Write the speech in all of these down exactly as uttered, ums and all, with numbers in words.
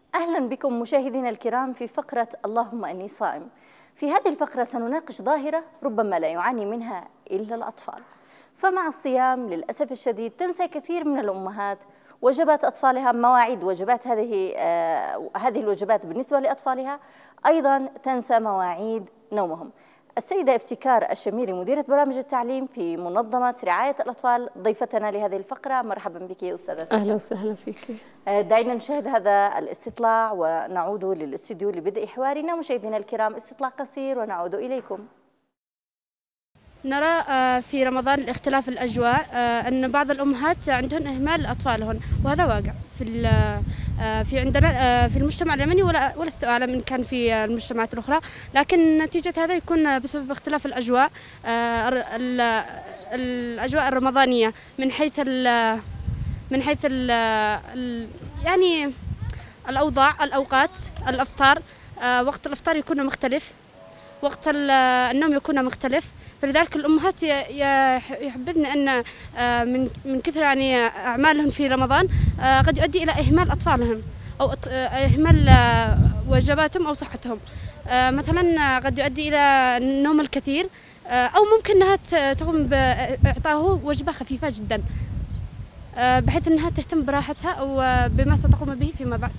أهلا بكم مشاهدينا الكرام في فقرة اللهم أني صائم. في هذه الفقرة سنناقش ظاهرة ربما لا يعاني منها إلا الأطفال. فمع الصيام للأسف الشديد تنسى كثير من الأمهات وجبات أطفالها، مواعيد وجبات هذه آه هذه الوجبات بالنسبة لأطفالها، أيضا تنسى مواعيد نومهم. السيدة افتكار الشميري مديرة برامج التعليم في منظمة رعاية الأطفال ضيفتنا لهذه الفقرة. مرحبا بك يا أستاذة. أهلا وسهلا فيك. دعينا نشاهد هذا الاستطلاع ونعود للاستديو لبدء حوارنا. مشاهدينا الكرام، استطلاع قصير ونعود إليكم. نرى في رمضان اختلاف الأجواء، أن بعض الأمهات عندهن إهمال أطفالهن، وهذا واقع في في عندنا في المجتمع اليمني، ولا ولست أعلم إن كان في المجتمعات الأخرى، لكن نتيجة هذا يكون بسبب اختلاف الأجواء، الأجواء الرمضانية من حيث ال من حيث ال يعني الأوضاع، الأوقات، الأفطار، وقت الأفطار يكون مختلف، وقت النوم يكون مختلف. فلذلك الأمهات يحبذن أن من من كثر يعني أعمالهم في رمضان قد يؤدي إلى إهمال أطفالهم أو إهمال وجباتهم أو صحتهم. مثلا قد يؤدي إلى النوم الكثير، أو ممكن أنها تقوم بإعطائه وجبة خفيفة جدا بحيث أنها تهتم براحتها أو بما ستقوم به فيما بعد.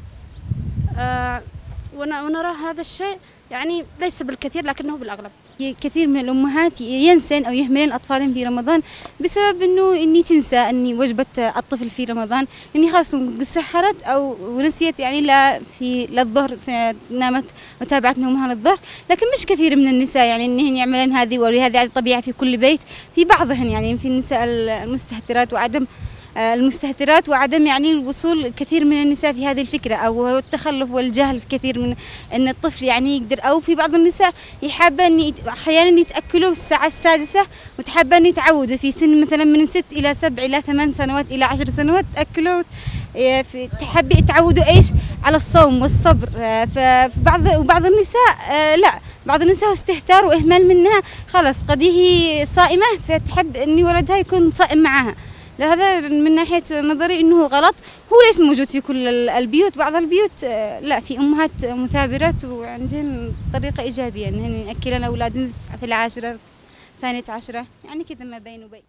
ونرى هذا الشيء يعني ليس بالكثير لكنه بالأغلب. كثير من الأمهات ينسن أو يهملن أطفالهم في رمضان بسبب إنه إني تنسى إني وجبة الطفل في رمضان، إني خلاص سحرت أو ونسيت يعني لا في للظهر نامت وتابعت نومها للظهر. لكن مش كثير من النساء يعني إنهن يعملن هذه، وهذه طبيعة في كل بيت. في بعضهن يعني في النساء المستهترات وعدم المستهترات وعدم يعني الوصول كثير من النساء في هذه الفكرة، أو التخلف والجهل في كثير من أن الطفل يعني يقدر، أو في بعض النساء يحب أن أحيانا يتأكلوا الساعة السادسة وتحب أن يتعودوا في سن مثلا من ست إلى سبع إلى ثمان سنوات إلى عشر سنوات تأكلوا، تحب يتعودوا إيش على الصوم والصبر. فبعض وبعض النساء لا، بعض النساء استهتار وإهمال منها، خلاص قد هي صائمة فتحب أن ولدها يكون صائم معها. هذا من ناحية نظري إنه غلط، هو ليس موجود في كل البيوت. بعض البيوت لا، في أمهات مثابرات وعندهم طريقة إيجابية إنهن يأكلن أولادهم في العاشرة الثانية عشرة، يعني كذا ما بين وبين.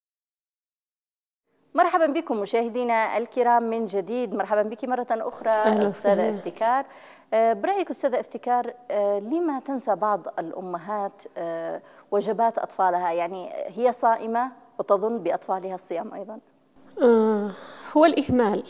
مرحبا بكم مشاهدينا الكرام من جديد. مرحبا بك مرة أخرى أستاذة افتكار. برأيك أستاذة افتكار، لما تنسى بعض الأمهات وجبات أطفالها؟ يعني هي صائمة وتظن بأطفالها الصيام أيضا. آه هو الإهمال.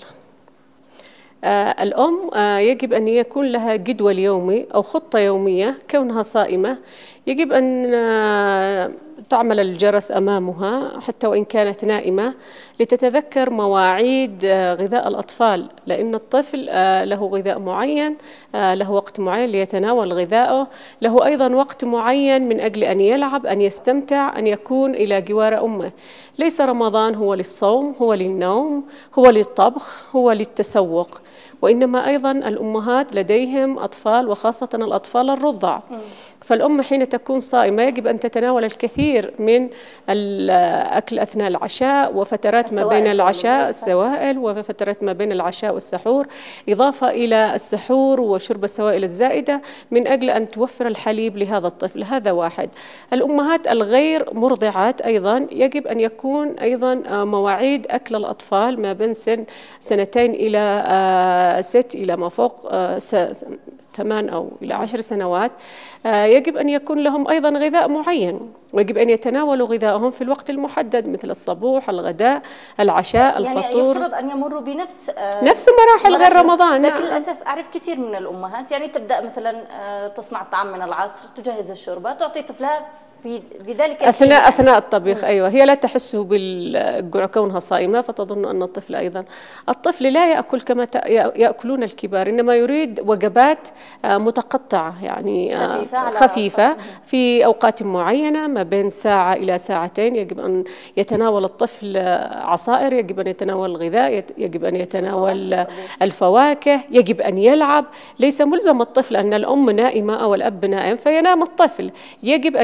آه الأم آه يجب أن يكون لها جدول يومي أو خطة يومية. كونها صائمة يجب أن آه تعمل الجرس أمامها حتى وإن كانت نائمة لتتذكر مواعيد غذاء الأطفال، لأن الطفل له غذاء معين، له وقت معين ليتناول غذاءه، له أيضا وقت معين من أجل أن يلعب، أن يستمتع، أن يكون إلى جوار أمه. ليس رمضان هو للصوم، هو للنوم، هو للطبخ، هو للتسوق، وإنما أيضا الأمهات لديهم أطفال، وخاصة الأطفال الرضع. فالأم حين تكون صائمة يجب أن تتناول الكثير من الأكل أثناء العشاء وفترات ما بين العشاء، السوائل، وفترات ما بين العشاء والسحور، إضافة إلى السحور وشرب السوائل الزائدة من أجل أن توفر الحليب لهذا الطفل. هذا واحد. الأمهات الغير مرضعات أيضا يجب أن يكون أيضا مواعيد أكل الأطفال ما بين سن سنتين إلى ست إلى ما فوق ثمان أو إلى عشر سنوات. يجب أن يكون لهم أيضا غذاء معين، ويجب أن يتناولوا غذائهم في الوقت المحدد مثل الصبوح، الغداء، العشاء، الفطور. يعني يفترض أن يمروا بنفس نفس مراحل غير رمضان. لكن للأسف أعرف كثير من الأمهات يعني تبدأ مثلا تصنع الطعام من العصر، تجهز الشوربة، تعطي طفلها في بذلك أثناء أثناء الطبيخ. أيوة، هي لا تحس بالجوع كونها صائمة، فتظن أن الطفل أيضا الطفل لا يأكل كما يأكلون الكبار، إنما يريد وجبات متقطعة يعني خفيفة, خفيفة في أوقات معينة ما بين ساعة إلى ساعتين. يجب أن يتناول الطفل عصائر، يجب أن يتناول الغذاء، يجب أن يتناول الفواكه، يجب أن يلعب. ليس ملزم الطفل أن الأم نائمة أو الأب نائم فينام الطفل، يجب أن يتناول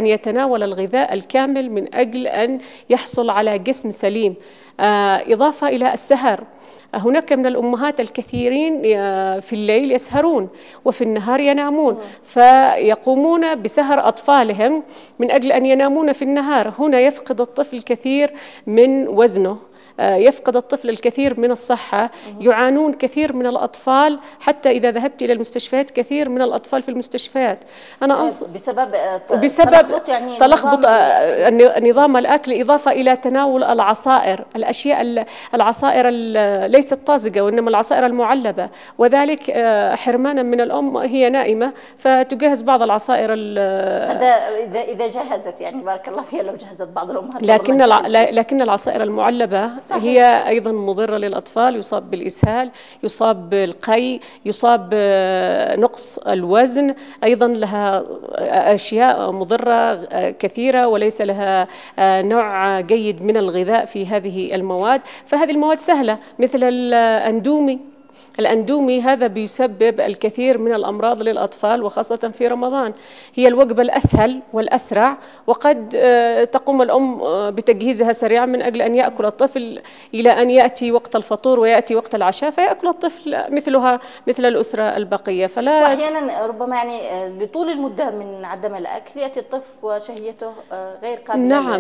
يتناول الغذاء الكامل من أجل أن يحصل على جسم سليم. إضافة إلى السهر، هناك من الأمهات الكثيرين في الليل يسهرون وفي النهار ينامون، فيقومون بسهر أطفالهم من أجل أن ينامون في النهار. هنا يفقد الطفل كثير من وزنه، يفقد الطفل الكثير من الصحة، يعانون كثير من الأطفال. حتى إذا ذهبت إلى المستشفيات كثير من الأطفال في المستشفيات أنا أنص... بسبب بسبب تلخبط, يعني تلخبط نظام الأكل، إضافة إلى تناول العصائر، الأشياء العصائر ليست طازجة وإنما العصائر المعلبة، وذلك حرمانا من الأم هي نائمة فتجهز بعض العصائر. هذا إذا إذا جهزت، يعني بارك الله فيها لو جهزت بعض الأمهات. لكن الع... لكن العصائر المعلبة صحيح. هي أيضا مضرة للأطفال، يصاب بالإسهال، يصاب بالقي، يصاب بنقص الوزن، أيضا لها أشياء مضرة كثيرة وليس لها نوع جيد من الغذاء في هذه المواد. فهذه المواد سهلة مثل الأندومي. الأندومي هذا بيسبب الكثير من الأمراض للأطفال وخاصة في رمضان. هي الوجبة الأسهل والأسرع، وقد تقوم الأم بتجهيزها سريعا من أجل أن يأكل الطفل إلى أن يأتي وقت الفطور ويأتي وقت العشاء فيأكل الطفل مثلها مثل الأسرة البقية. فلا وأحيانا ربما يعني لطول المدة من عدم الأكل يأتي الطفل وشهيته غير قابلة. نعم.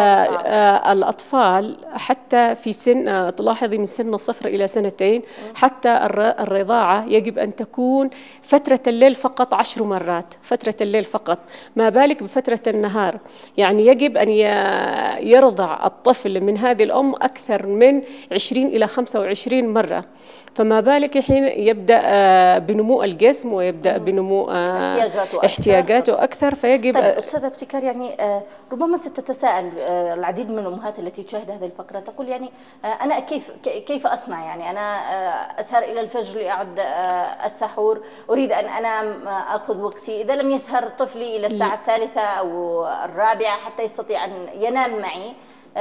الأطفال حتى في سن، تلاحظي من سن الصفر إلى سنتين حتى الرضاعة يجب أن تكون فترة الليل فقط عشر مرات، فترة الليل فقط، ما بالك بفترة النهار. يعني يجب أن يرضع الطفل من هذه الأم أكثر من عشرين إلى خمسة وعشرين مرة، فما بالك حين يبدأ بنمو الجسم ويبدأ بنمو احتياجاته, احتياجاته أكثر. فيجب طيب أستاذة افتكار، يعني ربما ستتساءل العديد من الأمهات التي تشاهد هذه الفقرة، تقول يعني أنا كيف كيف أصنع؟ يعني أنا أسهر إلى الفجر لأعد السحور، أريد أن أنام أخذ وقتي، إذا لم يسهر طفلي إلى الساعة الثالثة أو الرابعة حتى يستطيع أن ينام معي،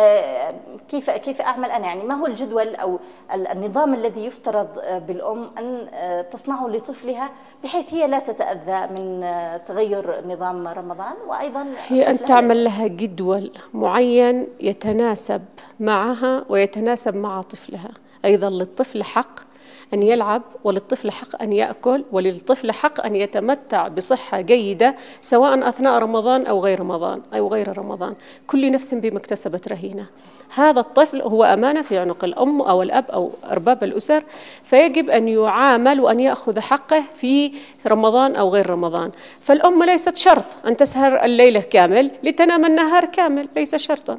كيف كيف أعمل أنا؟ يعني ما هو الجدول أو النظام الذي يفترض بالأم أن تصنعه لطفلها بحيث هي لا تتأذى من تغير نظام رمضان؟ وأيضا هي أن تعمل لها جدول معين يتناسب معها ويتناسب مع طفلها. أيضا للطفل حق أن يلعب، وللطفل حق أن يأكل، وللطفل حق أن يتمتع بصحة جيدة سواء أثناء رمضان أو غير رمضان أو غير رمضان. كل نفس بما اكتسبت رهينة. هذا الطفل هو أمانة في عنق الأم أو الأب أو أرباب الأسر، فيجب أن يعامل وأن يأخذ حقه في رمضان أو غير رمضان. فالأم ليست شرط أن تسهر الليلة كامل لتنام النهار كامل، ليس شرطا.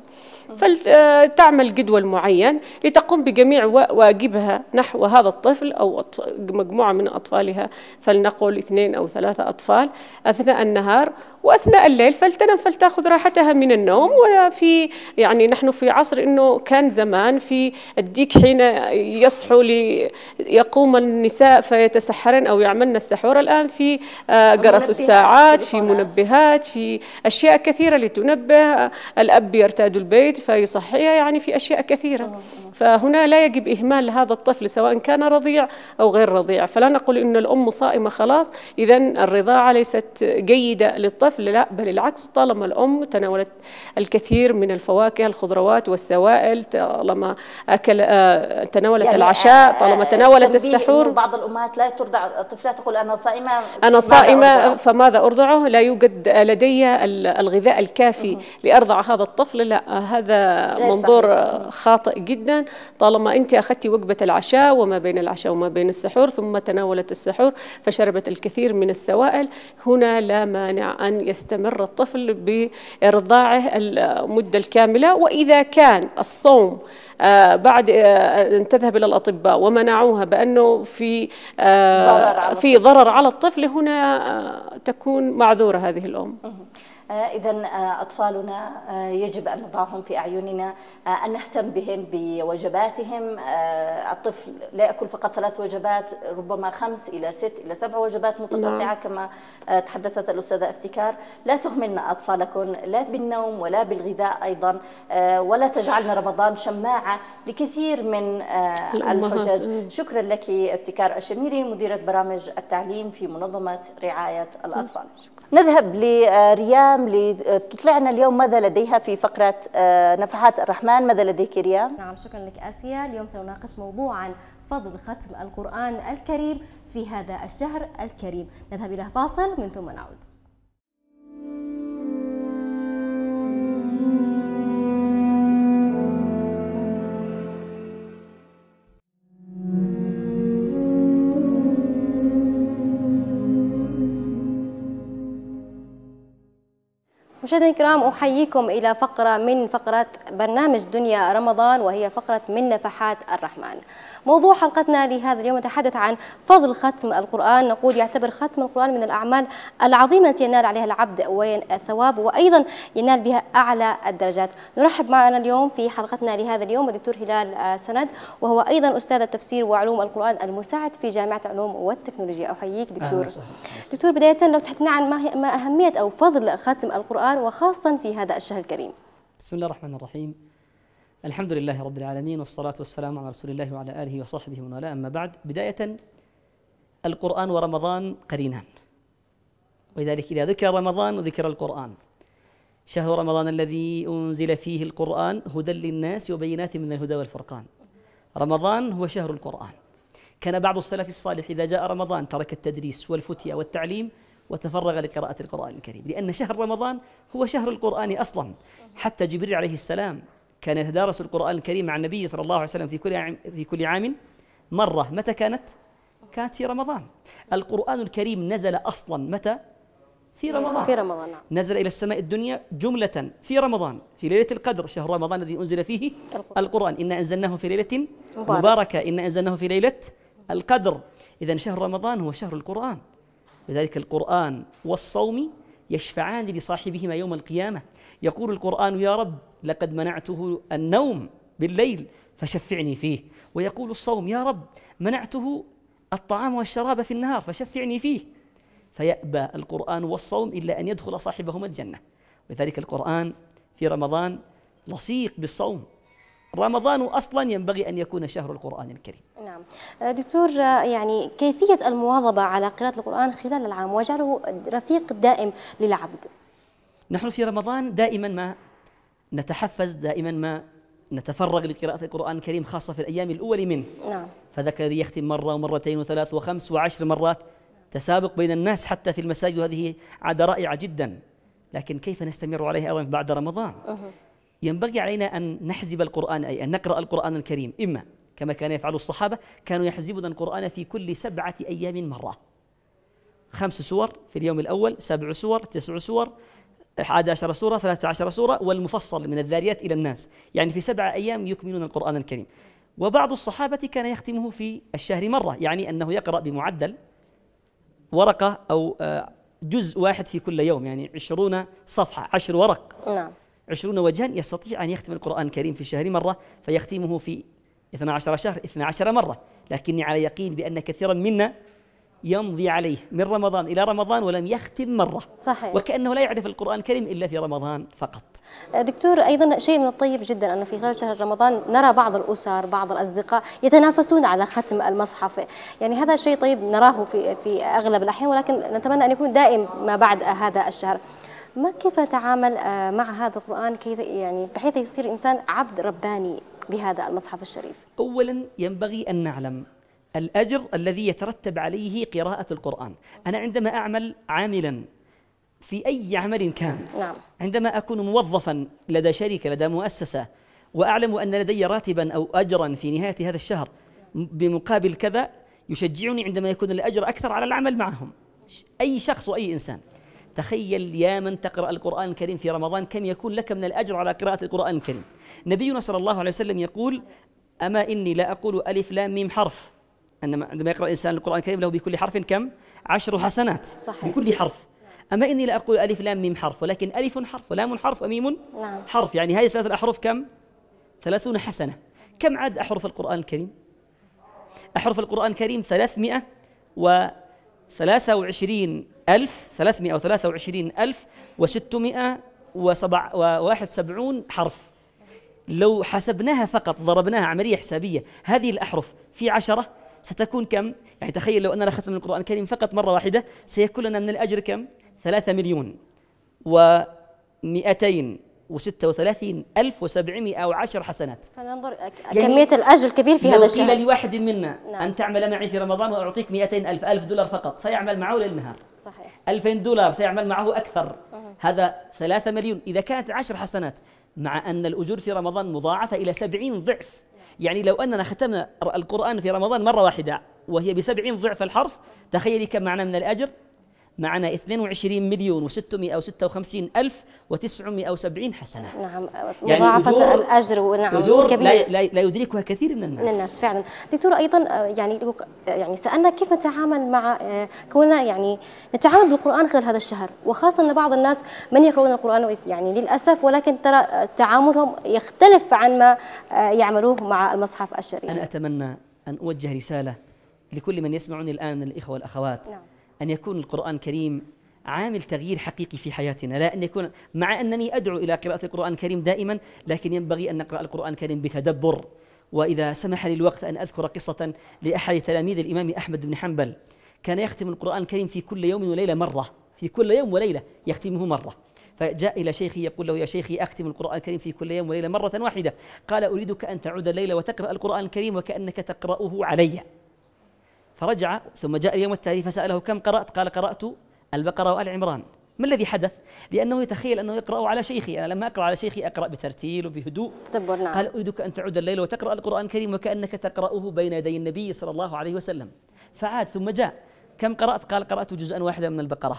فلتعمل جدول معين لتقوم بجميع واجبها نحو هذا الطفل أو مجموعة من أطفالها، فلنقل اثنين أو ثلاثة أطفال أثناء النهار، وأثناء الليل فلتنم فلتأخذ راحتها من النوم. وفي يعني نحن في عصر إنه كان زمان في الديك حين يصحوا ليقوم النساء فيتسحرن أو يعملن السحور، الآن في جرس الساعات، في منبهات، في أشياء كثيرة لتنبه. الأب يرتاد البيت فيصحيها، يعني في أشياء كثيرة. فهنا لا يجب إهمال هذا الطفل سواء كان رضيع أو غير رضيع. فلا نقول إن الأم صائمة خلاص إذن الرضاعة ليست جيدة للطفل، لا، بل العكس. طالما الأم تناولت الكثير من الفواكه، الخضروات والسوائل، طالما أكل تناولت يعني العشاء، طالما تناولت السحور. بعض الأمهات لا ترضع طفلها، تقول أنا صائمة أنا صائمة فماذا أرضعه؟ لا يوجد لدي الغذاء الكافي لأرضع هذا الطفل. لا، هذا منظور خاطئ جدا. طالما أنت أخذتي وجبة العشاء وما بين العشاء وما بين السحور ثم تناولت السحور فشربت الكثير من السوائل، هنا لا مانع أن يستمر الطفل بإرضاعه المدة الكاملة. وإذا كان الصوم آه بعد آه أن تذهب إلى الأطباء ومنعوها بأنه في آه في ضرر على الطفل، هنا آه تكون معذورة هذه الأم. إذن أطفالنا يجب أن نضعهم في أعيننا، أن نهتم بهم بوجباتهم. الطفل لا يأكل فقط ثلاث وجبات، ربما خمس إلى ست إلى سبع وجبات متقطعة كما تحدثت الأستاذة افتكار. لا تهملن أطفالكم لا بالنوم ولا بالغذاء أيضا، ولا تجعلن رمضان شماعة لكثير من الحجج. شكرا لك افتكار الشميري، مديرة برامج التعليم في منظمة رعاية الأطفال. نذهب لريام ريام لتطلعنا اليوم ماذا لديها في فقرة نفحات الرحمن. ماذا لديك ريام؟ نعم شكرا لك آسيا. اليوم سنناقش موضوعا فضل ختم القرآن الكريم في هذا الشهر الكريم. نذهب إلى فاصل من ثم نعود. مشاهدينا الكرام، أحييكم إلى فقرة من فقرات برنامج دنيا رمضان، وهي فقرة من نفحات الرحمن. موضوع حلقتنا لهذا اليوم نتحدث عن فضل ختم القرآن. نقول يعتبر ختم القرآن من الأعمال العظيمة التي ينال عليها العبد الثواب، وأيضا ينال بها أعلى الدرجات. نرحب معنا اليوم في حلقتنا لهذا اليوم الدكتور هلال سند، وهو أيضا أستاذ التفسير وعلوم القرآن المساعد في جامعة العلوم والتكنولوجيا. أحييك دكتور. دكتور، بداية لو تحدثنا عن ما أهمية أو فضل ختم القرآن وخاصة في هذا الشهر الكريم. بسم الله الرحمن الرحيم. الحمد لله رب العالمين، والصلاة والسلام على رسول الله وعلى آله وصحبه ومن والاه. أما بعد، بداية القرآن ورمضان قرينان، ولذلك إذا ذكر رمضان ذكر القرآن. شهر رمضان الذي أنزل فيه القرآن هدى للناس وبينات من الهدى والفرقان. رمضان هو شهر القرآن. كان بعض السلف الصالح إذا جاء رمضان ترك التدريس والفتيا والتعليم وتفرغ لقراءة القرآن الكريم، لأن شهر رمضان هو شهر القرآن أصلا. حتى جبريل عليه السلام كان يتدارس القرآن الكريم مع النبي صلى الله عليه وسلم في كل عام في كل عام مرة. متى كانت؟ كانت في رمضان. القرآن الكريم نزل أصلا متى؟ في رمضان. في رمضان. نزل إلى السماء الدنيا جملة في رمضان، في ليلة القدر، شهر رمضان الذي أنزل فيه القرآن. إنا أنزلناه في ليلة مباركة، إنا أنزلناه في ليلة القدر. إذن شهر رمضان هو شهر القرآن. لذلك القرآن والصوم يشفعان لصاحبهما يوم القيامة. يقول القرآن: يا رب لقد منعته النوم بالليل فشفعني فيه. ويقول الصوم: يا رب منعته الطعام والشراب في النهار فشفعني فيه. فيأبى القرآن والصوم إلا أن يدخل صاحبهما الجنة. ولذلك القرآن في رمضان لصيق بالصوم. رمضان أصلا ينبغي أن يكون شهر القرآن الكريم. نعم دكتور، يعني كيفية المواظبة على قراءة القرآن خلال العام وجعله رفيق دائم للعبد؟ نحن في رمضان دائما ما نتحفز، دائما ما نتفرغ لقراءة القرآن الكريم، خاصة في الأيام الأول منه. نعم. فذاك الذي يختم مرة ومرتين وثلاث وخمس وعشر مرات، تسابق بين الناس حتى في المساجد، وهذه عادة رائعة جدا. لكن كيف نستمر عليها أيضا بعد رمضان؟ أه. ينبغي علينا أن نحزب القرآن، أي أن نقرأ القرآن الكريم، إما كما كان يفعل الصحابة، كانوا يحزبون القرآن في كل سبعة أيام مرة. خمس سور في اليوم الأول، سبع سور، تسع سور، أحد عشر سورة، ثلاثة عشر سورة، والمفصل من الذاريات إلى الناس، يعني في سبعة أيام يكملون القرآن الكريم. وبعض الصحابة كان يختمه في الشهر مرة، يعني أنه يقرأ بمعدل ورقة أو جزء واحد في كل يوم، يعني عشرون صفحة، عشر ورق. نعم. عشرون وجها يستطيع أن يختم القرآن الكريم في الشهر مرة، فيختمه في اثنا عشر شهر اثنا عشر مرة. لكني على يقين بأن كثيرا منا يمضي عليه من رمضان إلى رمضان ولم يختم مرة. صحيح. وكأنه لا يعرف القرآن الكريم إلا في رمضان فقط. دكتور، أيضا شيء من الطيب جدا أنه في خلال شهر رمضان نرى بعض الأسر، بعض الأصدقاء يتنافسون على ختم المصحف. يعني هذا شيء طيب نراه في في أغلب الأحيان، ولكن نتمنى أن يكون دائم ما بعد هذا الشهر. ما كيف نتعامل مع هذا القرآن كيف يعني بحيث يصير الإنسان عبد رباني بهذا المصحف الشريف؟ أولا ينبغي أن نعلم الأجر الذي يترتب عليه قراءة القرآن. أنا عندما أعمل عاملا في أي عمل كان، نعم. عندما أكون موظفا لدى شركة، لدى مؤسسة، وأعلم أن لدي راتبا أو أجرا في نهاية هذا الشهر بمقابل كذا، يشجعني عندما يكون الأجر أكثر على العمل معهم. أي شخص وأي إنسان، تخيل يا من تقرأ القرآن الكريم في رمضان كم يكون لك من الأجر على قراءة القرآن الكريم. نبينا صلى الله عليه وسلم يقول: أما إني لا أقول ألف لام ميم حرف، أنما عندما يقرأ الإنسان القرآن الكريم له بكل حرف كم؟ عشر حسنات. صحيح. بكل حرف. أما إني لا أقول ألف لام ميم حرف، ولكن ألف حرف ولام حرف وميم نعم. حرف، يعني هذه ثلاث الأحرف كم؟ ثلاثون حسنة. كم عدد أحرف القرآن الكريم؟ أحرف القرآن الكريم ثلاثمائة وثلاثة وعشرين ألف ثلاثمائة وثلاثة وعشرين ألف وستمائة وواحد وسبعون حرف. لو حسبناها فقط، ضربناها عملية حسابية، هذه الأحرف في عشرة ستكون كم؟ يعني تخيل لو أننا ختمنا القرآن الكريم فقط مرة واحدة، سيكون لنا من الأجر كم؟ ثلاثة مليون. ومئتين وستة وثلاثين ألف وسبعمائة وعشر حسنات. فننظر يعني كمية الأجر الكبير في هذا الشهر. لو قيل لواحد منا نعم. أن تعمل معي في رمضان وأعطيك مئتين ألف ألف دولار فقط، سيعمل معه للنهار. صحيح. ألفين دولار سيعمل معه أكثر. أه. هذا ثلاثة مليون إذا كانت عشر حسنات، مع أن الأجور في رمضان مضاعفة إلى سبعين ضعف. يعني لو أننا ختمنا القرآن في رمضان مرة واحدة وهي بسبعين ضعف الحرف، تخيلي كم معنا من الأجر. معنا اثنين وعشرين مليون وستمائة وستة وخمسين ألف وتسعمائة وسبعين حسنة. نعم، مضاعفة يعني الأجر ونعم أجور لا, لا, لا يدركها كثير من الناس. من الناس فعلا. دكتور أيضا يعني يعني سألنا كيف نتعامل مع كوننا يعني نتعامل بالقرآن خلال هذا الشهر، وخاصة أن بعض الناس من يقرؤون القرآن يعني للأسف، ولكن ترى تعاملهم يختلف عن ما يعملوه مع المصحف الشريف. أنا أتمنى أن أوجه رسالة لكل من يسمعني الآن من الإخوة والأخوات. نعم. أن يكون القرآن الكريم عامل تغيير حقيقي في حياتنا، لا أن يكون، مع أنني أدعو إلى قراءة القرآن الكريم دائما، لكن ينبغي أن نقرأ القرآن الكريم بتدبر. وإذا سمح لي الوقت أن أذكر قصة لأحد تلاميذ الإمام أحمد بن حنبل، كان يختم القرآن الكريم في كل يوم وليلة مرة، في كل يوم وليلة يختمه مرة. فجاء إلى شيخي يقول له: يا شيخي أختم القرآن الكريم في كل يوم وليلة مرة واحدة. قال: أريدك أن تعود الليلة وتقرأ القرآن الكريم وكأنك تقرأه علي. فرجع ثم جاء اليوم التالي فسأله: كم قرأت؟ قال: قرأت البقرة وآل عمران. ما الذي حدث؟ لأنه يتخيل أنه يقرأ على شيخي، أنا لما أقرأ على شيخي أقرأ بترتيل وبهدوء. نعم. قال: أريدك أن تعود الليل وتقرأ القرآن الكريم وكأنك تقرأه بين يدي النبي صلى الله عليه وسلم. فعاد ثم جاء: كم قرأت؟ قال: قرأت جزءا واحدا من البقرة.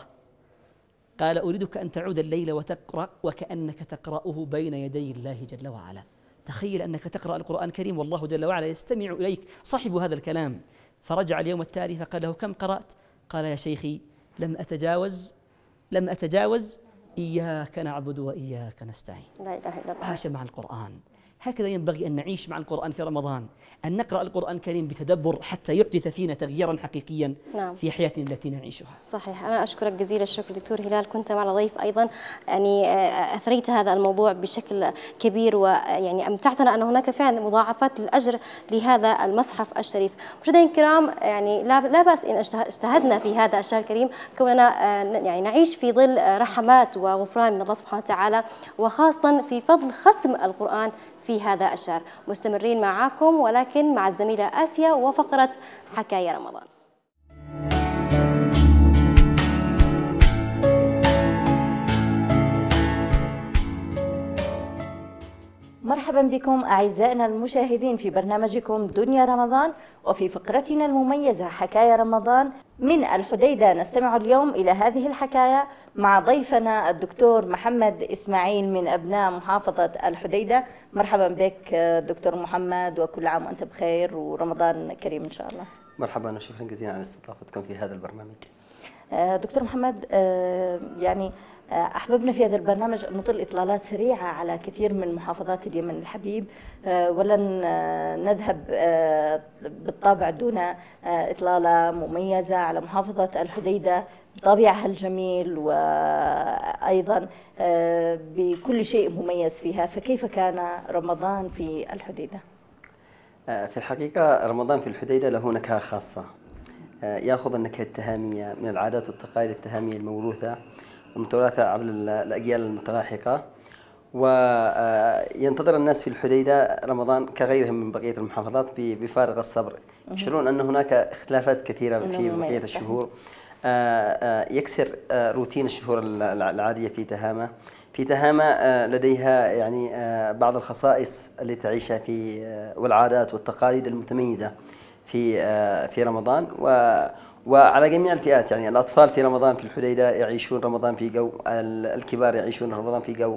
قال: أريدك أن تعود الليل وتقرأ وكأنك تقرأه بين يدي الله جل وعلا. تخيل أنك تقرأ القرآن الكريم والله جل وعلا يستمع إليك، صاحب هذا الكلام. فرجع اليوم التالي فقال له: كم قرأت؟ قال: يا شيخي لم أتجاوز لم أتجاوز إياك نعبد وإياك نستعين. لا إله إلا الله. عاش مع القرآن. هكذا ينبغي أن نعيش مع القرآن في رمضان، أن نقرأ القرآن الكريم بتدبر حتى يحدث فينا تغييرا حقيقيا. نعم. في حياتنا التي نعيشها. صحيح. أنا أشكرك جزيل الشكر دكتور هلال، كنت معنا ضيف أيضا، يعني أثريت هذا الموضوع بشكل كبير، ويعني أمتعتنا أن هناك فعلا مضاعفات الأجر لهذا المصحف الشريف. مشاهدينا الكرام، يعني لا بأس إن اجتهدنا في هذا الشهر الكريم كوننا يعني نعيش في ظل رحمات وغفران من الله سبحانه وتعالى، وخاصة في فضل ختم القرآن في هذا الشهر. مستمرين معاكم ولكن مع الزميلة آسيا وفقرة حكاية رمضان. مرحبا بكم أعزائنا المشاهدين في برنامجكم دنيا رمضان، وفي فقرتنا المميزة حكاية رمضان من الحديدة. نستمع اليوم إلى هذه الحكاية مع ضيفنا الدكتور محمد إسماعيل من أبناء محافظة الحديدة. مرحبا بك دكتور محمد، وكل عام وأنت بخير ورمضان كريم إن شاء الله. مرحبا وشكرا جزيلا على استضافتكم في هذا البرنامج. دكتور محمد، يعني أحببنا في هذا البرنامج أن نطل إطلالات سريعة على كثير من محافظات اليمن الحبيب، ولن نذهب بالطبع دون إطلالة مميزة على محافظة الحديدة بطبيعها الجميل وأيضا بكل شيء مميز فيها. فكيف كان رمضان في الحديدة؟ في الحقيقة رمضان في الحديدة له نكهة خاصة، يأخذ النكهة التهامية من العادات والتقاليد التهامية الموروثة المتوارثة عبر الأجيال المتلاحقة، وينتظر الناس في الحديدة رمضان كغيرهم من بقية المحافظات بفارغ الصبر، يشعرون أن هناك اختلافات كثيرة في بقية الشهور، يكسر روتين الشهور العادية في تهامة. في تهامة لديها يعني بعض الخصائص التي تعيشها في والعادات والتقاليد المتميزة في في رمضان، و وعلى جميع الفئات. يعني الأطفال في رمضان في الحديدة يعيشون رمضان في جو، الكبار يعيشون رمضان في جو،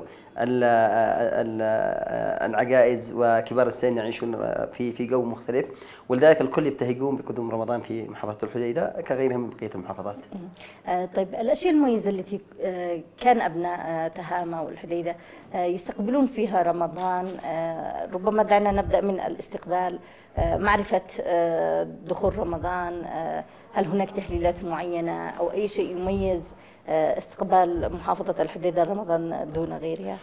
العجائز وكبار السن يعيشون في في جو مختلف، ولذلك الكل يبتهجون بقدوم رمضان في محافظة الحديدة كغيرهم من بقية المحافظات. طيب، الأشياء المميزة التي كان أبناء تهامة والحديدة يستقبلون فيها رمضان، ربما دعنا نبدأ من الاستقبال، معرفة دخول رمضان، هل هناك تحليلات معينة أو أي شيء يميز استقبال محافظة الحديدة رمضان دون غيرها؟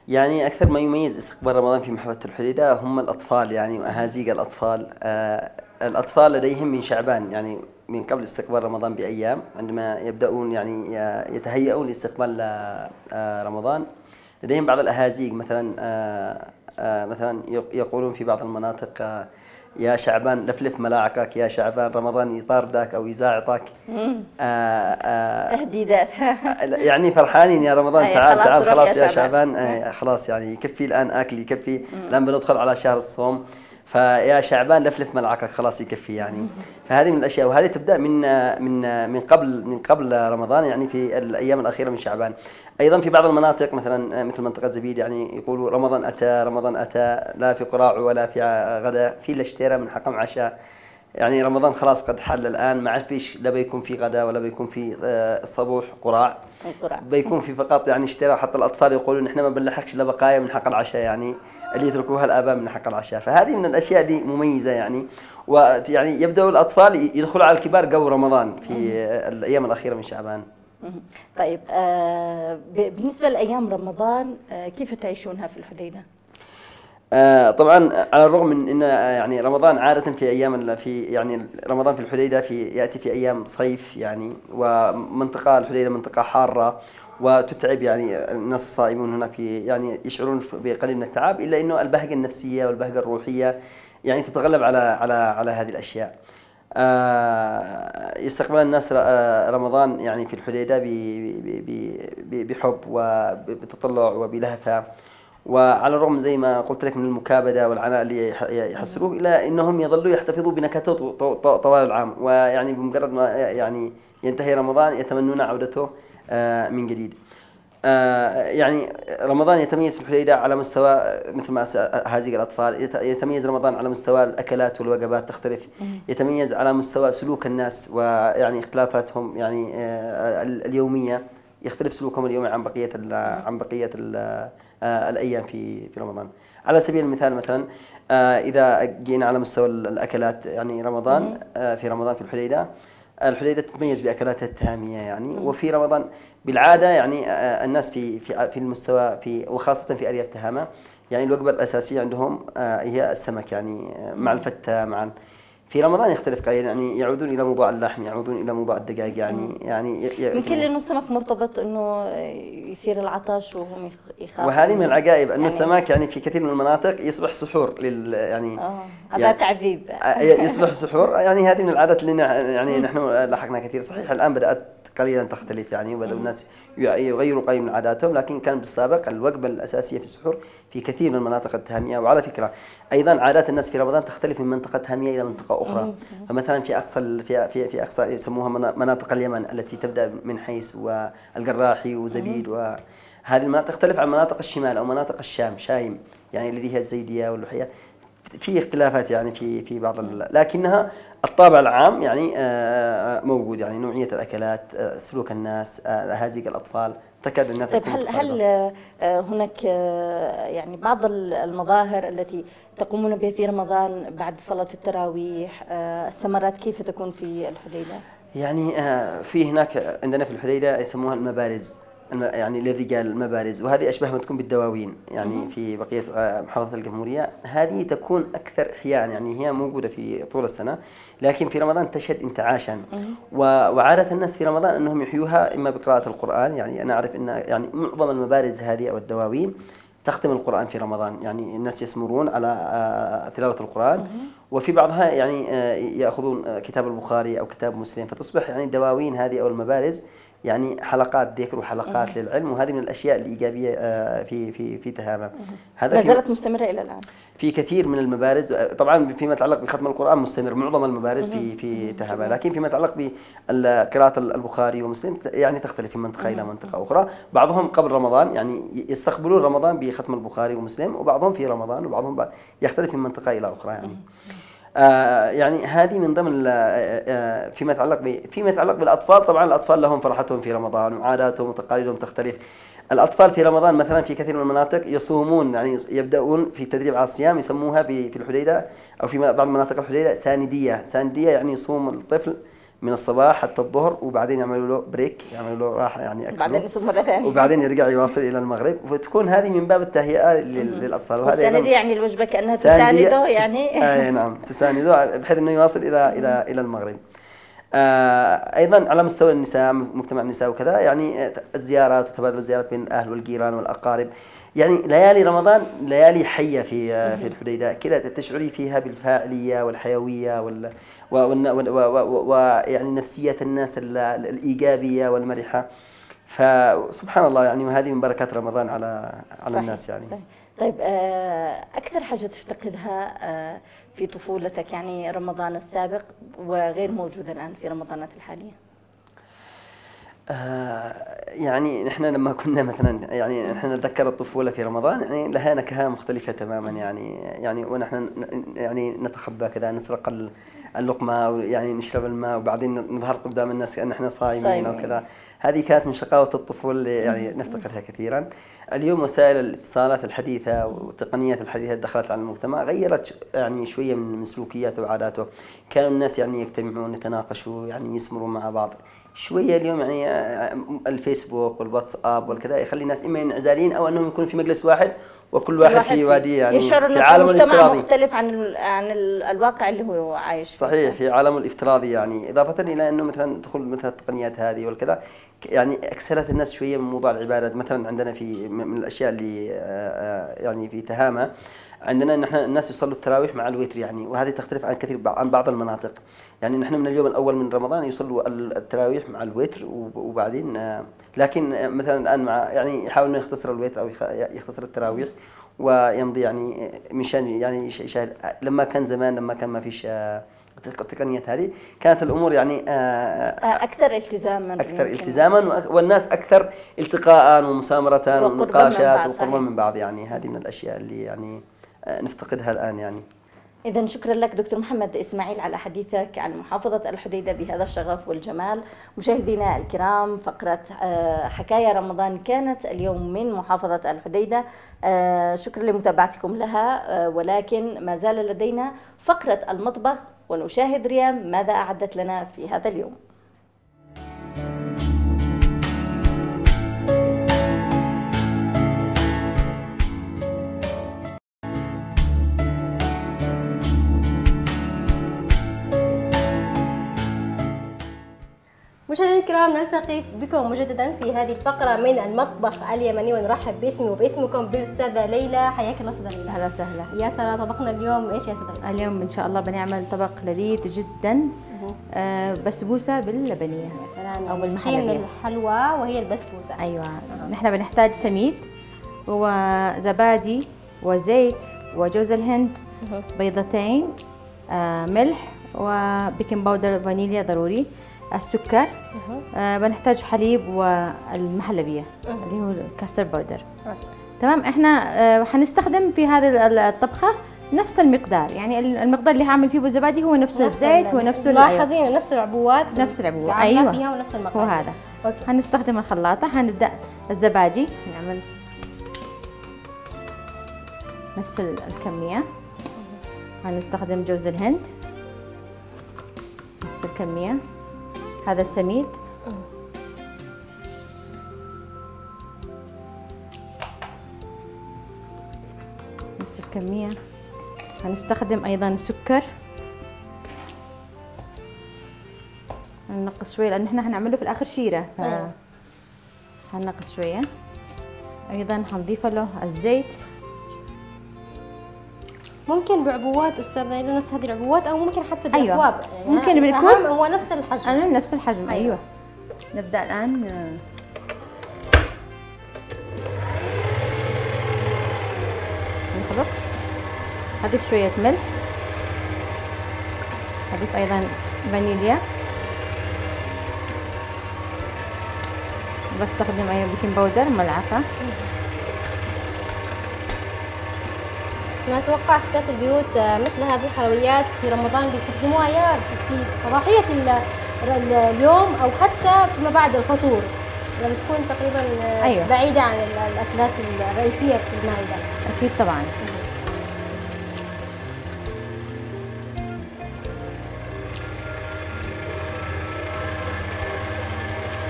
يعني أكثر ما يميز استقبال رمضان في محافظة الحديدة هم الأطفال، يعني وأهازيج الأطفال. الأطفال لديهم من شعبان يعني من قبل استقبال رمضان بأيام عندما يبدأون يعني يتهيئون لاستقبال رمضان لديهم بعض الأهازيج مثلا مثلا يقولون في بعض المناطق يا شعبان لفلف ملاعقك، يا شعبان رمضان يطاردك أو يزاعطك. تهديدات. يعني فرحانين يا رمضان تعال خلاص تعال خلاص يا يا شعبان, شعبان خلاص يعني يكفي الآن أكل يكفي الآن بندخل على شهر الصوم، فيا شعبان لفلف ملعقك خلاص يكفي يعني. فهذه من الأشياء، وهذه تبدأ من من من قبل من قبل رمضان يعني في الأيام الأخيرة من شعبان. أيضا في بعض المناطق مثلا مثل منطقة زبيد يعني يقولوا رمضان أتى رمضان أتى لا في قراع ولا في غداء في لا اشترى من حقم عشاء، يعني رمضان خلاص قد حل الآن ما عاد فيش لا بيكون في غداء ولا بيكون في الصبوح قراع، بيكون في فقط يعني اشترى. حتى الأطفال يقولون إحنا ما بنلحقش لا بقايا من حق العشاء يعني اللي يتركوها الآباء من حق العشاء. فهذه من الأشياء دي مميزة يعني، ويعني يبدأ الأطفال يدخلوا على الكبار جو رمضان في الأيام الأخيرة من شعبان. طيب آه بالنسبة لأيام رمضان آه كيف تعيشونها في الحديدة؟ آه طبعا على الرغم من ان يعني رمضان عاده في ايام في يعني رمضان في الحديده في ياتي في ايام صيف يعني، ومنطقه الحديده منطقه حاره وتتعب يعني الناس الصائمون هناك يعني يشعرون بقليل من التعب، الا انه البهجه النفسيه والبهجه الروحيه يعني تتغلب على على على هذه الاشياء. آه يستقبل الناس رمضان يعني في الحديده بحب وبتطلع وبلهفه، وعلى الرغم زي ما قلت لك من المكابدة والعناء اللي يحصلوه إلا أنهم يظلوا يحتفظوا بنكهته طوال العام، ويعني بمجرد ما يعني ينتهي رمضان يتمنون عودته من جديد. يعني رمضان يتميز في الحديدة على مستوى مثل ما هذه الأطفال، يتميز رمضان على مستوى الأكلات والوجبات تختلف، يتميز على مستوى سلوك الناس ويعني اختلافاتهم يعني اليومية، يختلف سلوكهم اليومي عن بقية عن بقية الأيام في في رمضان. على سبيل المثال مثلا إذا جينا على مستوى الأكلات يعني رمضان في رمضان في الحديدة الحديدة تتميز بأكلاتها التهامية يعني، وفي رمضان بالعادة يعني الناس في في في المستوى في وخاصة في أرياف تهامة يعني الوجبة الأساسية عندهم هي السمك يعني مع الفتة مع. في رمضان يختلف قليلا يعني يعودون الى موضوع اللحم، يعودون الى موضوع الدجاج يعني يعني يمكن لانه السمك مرتبط انه يصير العطش وهم يخافوا. وهذه من العجائب انه يعني السمك يعني في كثير من المناطق يصبح سحور لل يعني اه هذا تعذيب يصبح سحور يعني. هذه من العادات اللي يعني نحن لاحقنا كثير. صحيح الان بدات قليلا تختلف يعني وبدأوا الناس يغيروا قليل من عاداتهم، لكن كان بالسابق الوجبة الأساسية في السحور في كثير من المناطق التهامية. وعلى فكرة أيضا عادات الناس في رمضان تختلف من منطقة تهامية إلى منطقة أخرى. فمثلا في أقصى في في في أقصى يسموها مناطق اليمن التي تبدأ من حيس والقراحي وزبيد، وهذه المناطق تختلف عن مناطق الشمال أو مناطق الشام شايم يعني الذي هي الزيدية واللحية. في اختلافات يعني في في بعض لكنها الطابع العام يعني موجود يعني نوعية الأكلات، سلوك الناس، هذه الأطفال تكاد أنها طيب هل هل هناك يعني بعض المظاهر التي تقومون بها في رمضان بعد صلاة التراويح، السمرات كيف تكون في الحديدة؟ يعني في هناك عندنا في الحديدة يسموها المبارز يعني للرجال المبارز، وهذه أشبه ما تكون بالدواوين يعني في بقية محافظة الجمهورية. هذه تكون أكثر إحياء يعني هي موجودة في طول السنة، لكن في رمضان تشهد انتعاشا. وعادة الناس في رمضان أنهم يحيوها إما بقراءة القرآن، يعني أنا أعرف أن يعني معظم المبارز هذه أو الدواوين تختم القرآن في رمضان، يعني الناس يسمرون على تلاوة القرآن، وفي بعضها يعني يأخذون كتاب البخاري أو كتاب مسلم، فتصبح يعني الدواوين هذه أو المبارز يعني حلقات ذكر وحلقات أه. للعلم، وهذه من الاشياء الايجابيه في في في تهامه. هذا ما زالت مستمره الى الان في كثير من المبارز. طبعا فيما يتعلق بختم القران مستمر معظم المبارز في في تهامه، لكن فيما يتعلق بقراءه البخاري ومسلم يعني تختلف من منطقه الى منطقه اخرى. بعضهم قبل رمضان يعني يستقبلون رمضان بختم البخاري ومسلم، وبعضهم في رمضان، وبعضهم يختلف من منطقه الى اخرى يعني. آه يعني هذه من ضمن آه فيما يتعلق فيما يتعلق بالاطفال. طبعا الاطفال لهم فرحتهم في رمضان وعاداتهم وتقاليدهم تختلف. الاطفال في رمضان مثلا في كثير من المناطق يصومون يعني يبداون في تدريب على الصيام، يسموها في الحديدة او في بعض مناطق الحديدة سانديه. سانديه يعني يصوم الطفل من الصباح حتى الظهر، وبعدين يعملوا له بريك، يعملوا له راحه يعني اكلوا، بعدين يصوم مرة ثانية، وبعدين يرجع يواصل الى المغرب، وتكون هذه من باب التهيئه للاطفال. وهذا السنه دي يعني الوجبه كانها تسانده يعني آه نعم تسانده بحيث انه يواصل الى الى الى المغرب. آه ايضا على مستوى النساء، مجتمع النساء وكذا، يعني الزيارات وتبادل الزيارات بين الاهل والجيران والاقارب. يعني ليالي رمضان ليالي حيه في في الحديده، كذا تشعري فيها بالفاعليه والحيويه وال ويعني نفسيه الناس الايجابيه والمرحه. فسبحان الله يعني، وهذه من بركات رمضان على على صحيح الناس يعني. صحيح. طيب اكثر حاجه تفتقدها في طفولتك، يعني رمضان السابق وغير موجوده الان في رمضانات الحاليه؟ آه يعني نحن لما كنا مثلا، يعني نحن نتذكر الطفوله في رمضان، يعني لها نكهه مختلفه تماما يعني يعني ونحن يعني نتخبى كذا، نسرق اللقمه، يعني نشرب الماء، وبعدين نظهر قدام الناس كأن احنا صايمين او كذا. هذه كانت من شقاوه الطفوله اللي يعني نفتقدها كثيرا. اليوم وسائل الاتصالات الحديثه والتقنيات الحديثه دخلت على المجتمع، غيرت يعني شويه من سلوكياته وعاداته. كانوا الناس يعني يجتمعون، يتناقشوا، يعني يسمروا مع بعض شويه. اليوم يعني الفيسبوك والواتساب والكذا يخلي الناس اما انعزاليين او انهم يكونوا في مجلس واحد، وكل واحد, واحد في وادي، يعني يشعر في عالم الافتراضي مختلف عن عن الواقع اللي هو عايش فيه. صحيح، في عالم الافتراضي يعني. اضافه الى انه مثلا دخول مثل التقنيات هذه والكذا، يعني اكسلت الناس شويه من موضوع العبادات. مثلا عندنا في من الاشياء اللي يعني في تهامه عندنا ان احنا الناس يصلوا التراويح مع الوتر يعني، وهذه تختلف عن كثير عن بعض المناطق. يعني نحن من اليوم الاول من رمضان يصلوا التراويح مع الوتر، وبعدين لكن مثلا الان مع يعني يحاول انه يختصر الوتر او يختصر التراويح ويمضي يعني من شان يعني يشاهد. لما كان زمان، لما كان ما فيش التقنيات هذه، كانت الامور يعني اكثر التزاما اكثر التزاما والناس اكثر التقاء ومسامره ونقاشات وقربا من بعض. يعني هذه من الاشياء اللي يعني نفتقدها الان يعني. إذا شكرا لك دكتور محمد إسماعيل على حديثك عن محافظة الحديدة بهذا الشغف والجمال. مشاهدينا الكرام، فقرة حكاية رمضان كانت اليوم من محافظة الحديدة. شكرا لمتابعتكم لها، ولكن ما زال لدينا فقرة المطبخ، ونشاهد ريم ماذا أعدت لنا في هذا اليوم. مشاهدينا الكرام، نلتقي بكم مجددا في هذه الفقرة من المطبخ اليمني، ونرحب باسمي وباسمكم بالأستاذة ليلى. حياك الله أستاذة ليلى. أهلا وسهلا. يا ترى طبقنا اليوم إيش يا أستاذة؟ اليوم إن شاء الله بنعمل طبق لذيذ جدا، آه بسبوسة باللبنية. يا سلام، أو بالمحلبية. شيء من الحلوى وهي البسبوسة. أيوة. آه. نحن بنحتاج سميد وزبادي وزيت وجوز الهند، بيضتين، آه ملح وبيكنج باودر فانيليا ضروري، السكر، آه بنحتاج حليب والمحلبية اللي هو كاستر باودر. تمام. احنا آه حنستخدم في هذه الطبخة نفس المقدار، يعني المقدار اللي هعمل فيه بالزبادي هو نفسه الزيت، هو نفسه لاحظين أيوة. نفس العبوات نفس العبوات ايوه فيها ونفس المقدار هو هذا. أوكي. هنستخدم الخلاطة. هنبدأ الزبادي نعمل نفس الكمية. هنستخدم جوز الهند نفس الكمية. هذا السميد، نفس الكمية. هنستخدم أيضا سكر، هننقص شوية لأن احنا هنعمله في الآخر شيرة، هننقص شوية. أيضا هنضيف له الزيت، ممكن بعبوات أستاذة إلى نفس هذه العبوات، أو ممكن حتى بأكواب. أيوة. يعني ممكن بالكوب هو نفس الحجم. أنا نفس الحجم. أيوة. أيوة. نبدأ الآن نخلط. هضيف شوية ملح، هضيف أيضا فانيليا، بستخدم أيضا بيكنج باودر ملعقة. أنا أتوقع ستات البيوت مثل هذه الحلويات في رمضان بيستخدموها يا في صباحية اليوم أو حتى فيما بعد الفطور، لما بتكون تقريبا أيوة. بعيدة عن الأكلات الرئيسية في المائدة. أكيد طبعا.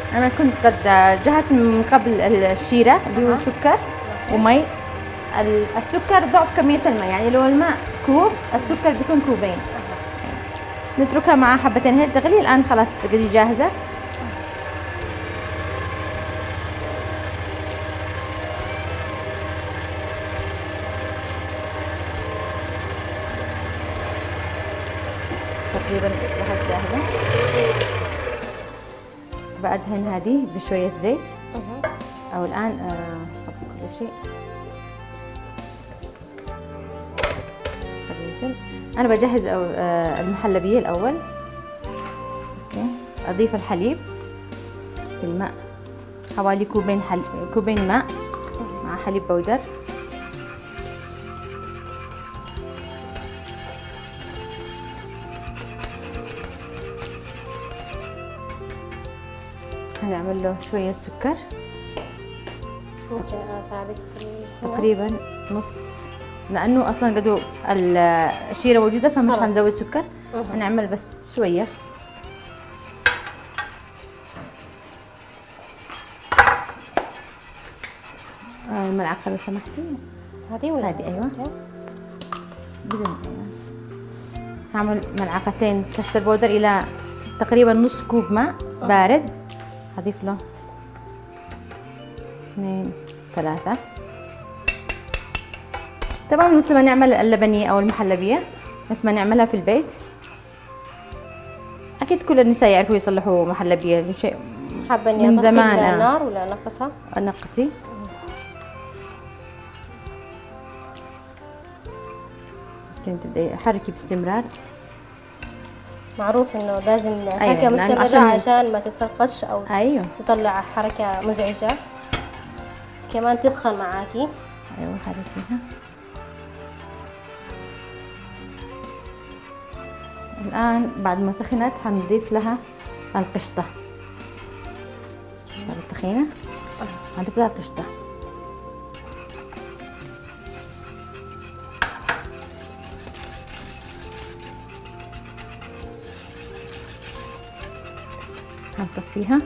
أنا كنت قد جهزت من قبل الشيرة اللي هو سكر ومي. السكر ضعف كمية الماء، يعني لو الماء كوب السكر بيكون كوبين. نتركها مع حبتين هيل تغلي. الآن خلاص قدي جاهزة. تقريبا أصبحت جاهزة. بأدهن هذه بشوية زيت. أو الآن أحط كل شيء. أنا بجهز المحلبية الأول. أوكي. أضيف الحليب في الماء، حوالي كوبين حل... كوبين ماء مع حليب بودر. هنعمل له شوية سكر. ممكن أساعدك في تقريبا نص، لأنه أصلا قدو الشيرة موجودة فمش هنزود سكر. هنعمل بس شوية. آه الملعقة لو سمحتي. هذه ولا هذه؟ أيوة بدون. هعمل ملعقتين كاستر بودر إلى تقريبا نص كوب ماء بارد. هضيف له اثنين ثلاثة. طبعا مثل ما نعمل اللبنية أو المحلبية، مثل ما نعملها في البيت. أكيد كل النساء يعرفوا يصلحوا محلبية شيء حابة إني من زمان. أطفي النار ولا أنقصها؟ أنقصي. ممكن تبدأي حركي باستمرار. معروف إنه لازم حركة أيوة. مستمرة عشان, عشان ما تتفرقش أو أيوة. تطلع حركة مزعجة. كمان تدخل معاكي. أيوة حركيها. الآن بعد ما سخنت هنضيف لها القشطة. بعد الطحينة هنضيف لها القشطة. هنطفيها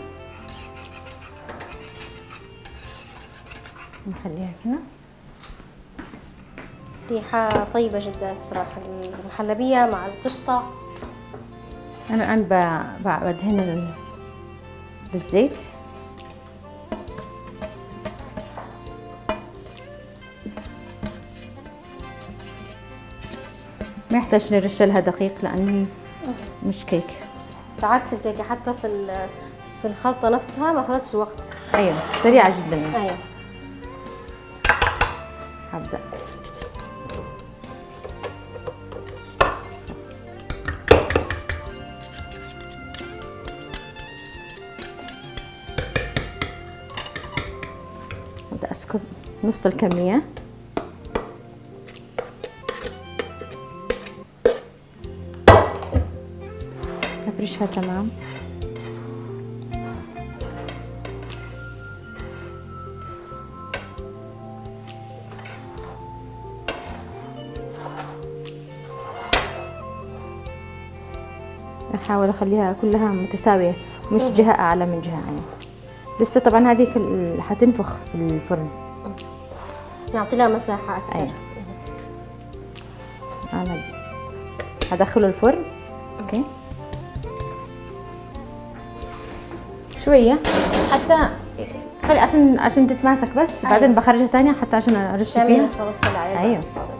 نخليها كده. ريحة طيبة جدا بصراحة المحلبية مع القشطة. أنا الآن بدهن بالزيت. ما يحتاج نرش لها دقيق لأنه مش كيك. بعكس الكيكة حتى في في الخلطة نفسها ما أخذتش وقت. أيوة سريعة جدا. أيوة. هبدأ هبدأ أسكب نص الكمية. أفرشها تمام. أحاول أخليها كلها متساوية، مش جهة أعلى من جهة يعني. لسه طبعا هذه حتنفخ في الفرن. نعطي لها مساحة أكثر. أيوة. أنا هدخله الفرن. أوكي. شوية حتى خلي عشان عشان تتماسك بس. أيوة. بعدين بخرجها ثانية حتى عشان أرش فيها. خلاص طلع. أيوة.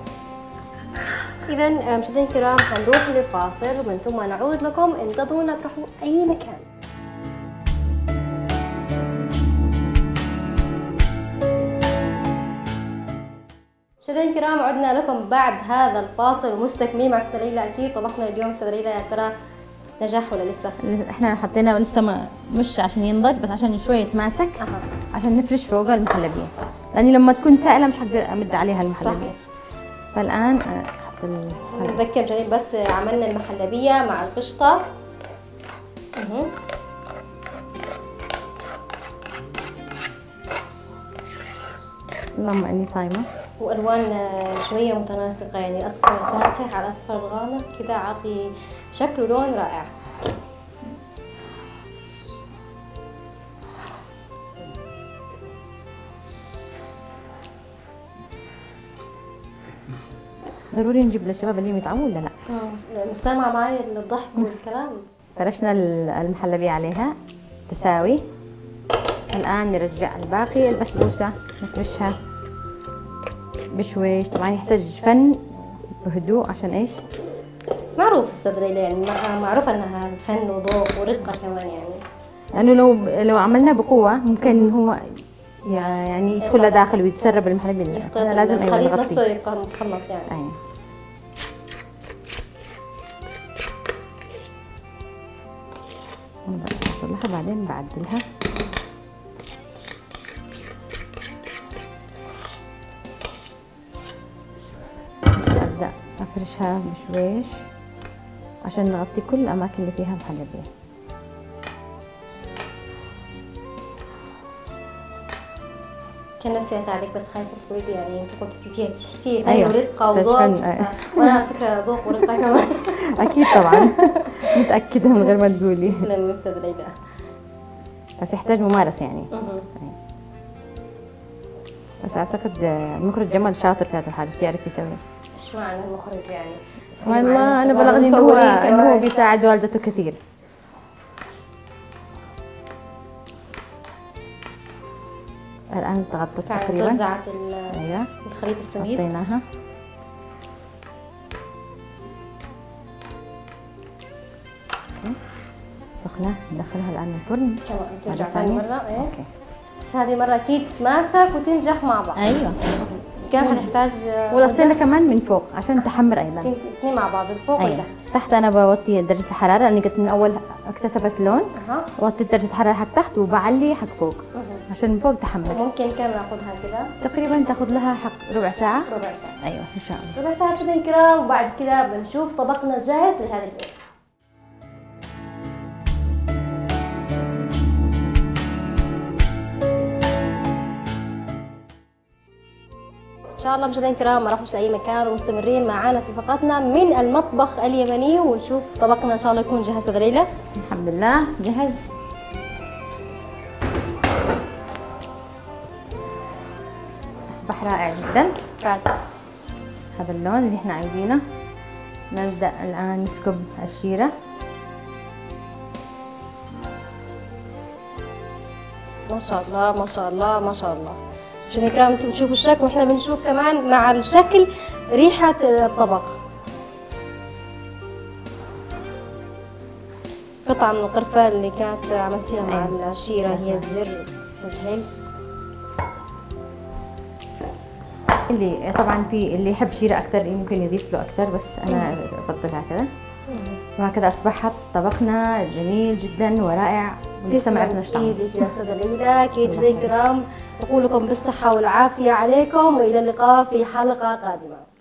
إذا مشاهدينا الكرام حنروح لفاصل ومن ثم نعود لكم. انتظرونا تروحوا أي مكان. مشاهدينا الكرام عدنا لكم بعد هذا الفاصل ومستكملين مع أستاذة ليلى. أكيد طبخنا اليوم أستاذة ليلى، يا ترى نجاح ولا لسه؟ احنا حطينا لسه ما مش عشان ينضج بس عشان شوية يتماسك. أه. عشان نفرش فوقها المحلبية، لأن لما تكون سائلة مش حقدر أمد عليها المحلبية. صحيح. فالآن أحط نتذكر مشاهدين بس عملنا المحلبية مع القشطة. أه. اللهم اني صايمه. والوان شويه متناسقه، يعني الاصفر الفاتح على الاصفر الغامق كذا عاطي شكل ولون رائع. ضروري نجيب للشباب اللي يتعبوا ولا لا؟ مش سامعة معي الضحك والكلام. فرشنا المحلبية عليها تساوي. الآن نرجع الباقي البسبوسة نفرشها بشويش. طبعا يحتاج فن بهدوء عشان ايش؟ معروف أستاذ ليلى يعني معروف أنها فن وذوق ورقة كمان يعني. لأنه لو لو عملناه بقوة ممكن هو يعني يدخل داخل ويتسرب المحلبية. يختلط لازم الخليط نفسه يبقى مخلط يعني. أيوة. نصلحها بعدين بعدلها. أبدأ أفرشها بشويش عشان نغطي كل الأماكن اللي فيها محلبية. كان نفسي اساعدك بس خايفه تقولي يعني انت كنت فيها تحكي أيوة. ورقه وذوق. أيوة. وانا على فكره ذوق ورقه كمان. اكيد طبعا متاكده من غير ما تقولي. تسلم يا استاذ ليلى. بس يحتاج ممارسه يعني. بس اعتقد المخرج جمال شاطر في هذا الحاجه يعرف يسوي. ايش معنى المخرج يعني؟ والله انا بلغني انه هو انه هو بيساعد والدته كثير. الآن تغطت تقريبا. توزعت ايوه الخليط السميد. حطيناها. سخنة ندخلها الآن الفرن. كمان ترجع ثاني مرة. ايه اوكي. بس هذه مرة أكيد تتماسك وتنجح مع بعض. ايوه. كان حنحتاج ولصينا كمان من فوق عشان تحمر أيضا. اثنين مع بعض الفوق أيوة. والتحت. تحت أنا بوطي درجة الحرارة لأني قلت من أول اكتسبت لون. أها. وطي درجة الحرارة حق تحت وبعلي حق فوق. أه. عشان من فوق تحمر. ممكن كم ناخذها كذا؟ تقريبا تاخذ لها حق ربع ساعة. ربع ساعة. أيوة إن شاء الله. ربع ساعة مشاهدينا الكرام وبعد كذا بنشوف طبقنا الجاهز لهذا اليوم. ان شاء الله مشاهدينا الكرام ما راحوش لاي مكان ومستمرين معانا في فقرتنا من المطبخ اليمني ونشوف طبقنا ان شاء الله يكون جاهز. استاذ ليلى الحمد لله جهز. اصبح رائع جدا فعلا. هذا اللون اللي احنا عايزينه. نبدا الان نسكب الشيره. ما شاء الله ما شاء الله ما شاء الله. مشاهدينا الكرام انتم بتشوفوا الشكل واحنا بنشوف كمان مع الشكل ريحة الطبق. قطعة من القرفة اللي كانت عملتيها مع أيوة. الشيرة هي الزر والهيل. اللي طبعا في اللي يحب شيرة أكثر ممكن يضيف له أكثر بس أنا أفضل هكذا. وهكذا أصبحت طبقنا جميل جدا ورائع ولسه ما عرفنا نشتغل. ايدك يا استاذة ليلى. اكيد مشاهدينا الكرام نقول لكم بالصحة والعافية عليكم والى اللقاء في حلقة قادمة.